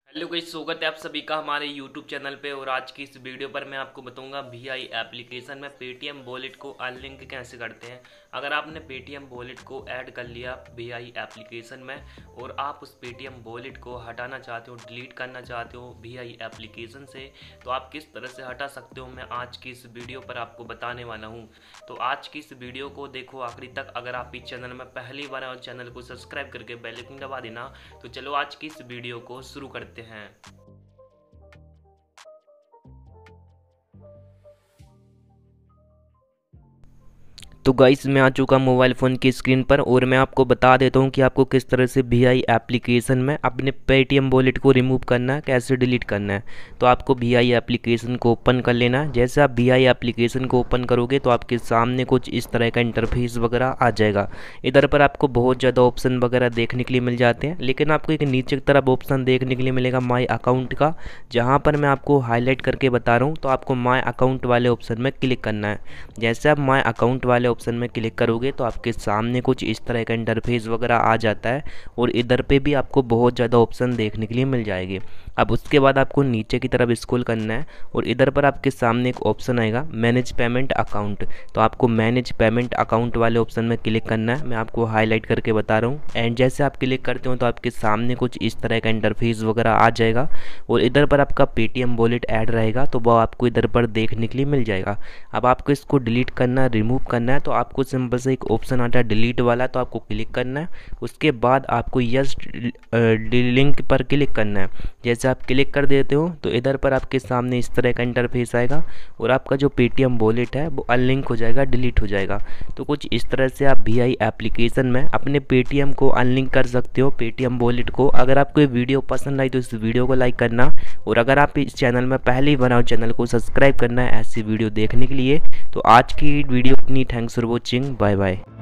Hello guys, स्वागत है आप सभी का हमारे यूट्यूब चैनल पे। और आज की इस वीडियो पर मैं आपको बताऊंगा VI एप्लीकेशन में पेटीएम वॉलेट को अनलिंक कैसे करते हैं। अगर आपने पेटीएम वॉलेट को ऐड कर लिया VI एप्लीकेशन में और आप उस पेटीएम वॉलेट को हटाना चाहते हो, डिलीट करना चाहते हो VI एप्लीकेशन से, तो आप किस तरह से हटा सकते हो मैं आज की इस वीडियो पर आपको बताने वाला हूँ। तो आज की इस वीडियो को देखो आखिरी तक। अगर आप इस चैनल में पहली बार आए और चैनल को सब्सक्राइब करके बेल आइकन दबा देना। तो चलो आज की इस वीडियो को शुरू करते हैं। तो गाइस, मैं आ चुका मोबाइल फ़ोन की स्क्रीन पर और मैं आपको बता देता हूं कि आपको किस तरह से VI एप्लीकेशन में अपने पेटीएम वॉलेट को रिमूव करना है, कैसे डिलीट करना है। तो आपको VI एप्लीकेशन को ओपन कर लेना है। जैसे आप VI एप्लीकेशन को ओपन करोगे तो आपके सामने कुछ इस तरह का इंटरफेस वगैरह आ जाएगा। इधर पर आपको बहुत ज़्यादा ऑप्शन वगैरह देखने के लिए मिल जाते हैं, लेकिन आपको एक नीचे की तरफ ऑप्शन देखने के लिए मिलेगा माई अकाउंट का, जहाँ पर मैं आपको हाईलाइट करके बता रहा हूँ। तो आपको माई अकाउंट वाले ऑप्शन में क्लिक करना है। जैसे आप माई अकाउंट वाले ऑप्शन में क्लिक करोगे तो आपके सामने कुछ इस तरह का इंटरफेस वगैरह आ जाता है और इधर पे भी आपको बहुत ज़्यादा ऑप्शन देखने के लिए मिल जाएंगे। अब उसके बाद आपको नीचे की तरफ स्क्रॉल करना है और इधर पर आपके सामने एक ऑप्शन आएगा मैनेज पेमेंट अकाउंट। तो आपको मैनेज पेमेंट अकाउंट वाले ऑप्शन में क्लिक करना है। मैं आपको हाईलाइट करके बता रहा हूँ। एंड जैसे आप क्लिक करते हो तो आपके सामने कुछ इस तरह का इंटरफेस वगैरह आ जाएगा और इधर पर आपका पेटीएम वॉलेट ऐड रहेगा, तो वो आपको इधर पर देखने के लिए मिल जाएगा। अब आपको इसको डिलीट करना, रिमूव करना है, तो आपको सिंपल से एक ऑप्शन आता है डिलीट वाला, तो आपको क्लिक करना है। उसके बाद आपको यस लिंक पर क्लिक करना है। जैसे आप क्लिक कर देते हो तो इधर पर आपके सामने इस तरह का इंटरफेस आएगा और आपका जो पेटीएम वॉलेट है वो अनलिंक हो जाएगा, डिलीट हो जाएगा। तो कुछ इस तरह से आप VI एप्लीकेशन में अपने पेटीएम को अनलिंक कर सकते हो, पेटीएम वॉलेट को। अगर आपको ये वीडियो पसंद आई तो इस वीडियो को लाइक करना और अगर आप इस चैनल में पहले ही बनाओ चैनल को सब्सक्राइब करना है ऐसी वीडियो देखने के लिए। तो आज की वीडियो इतनी। Thanks for watching, bye bye.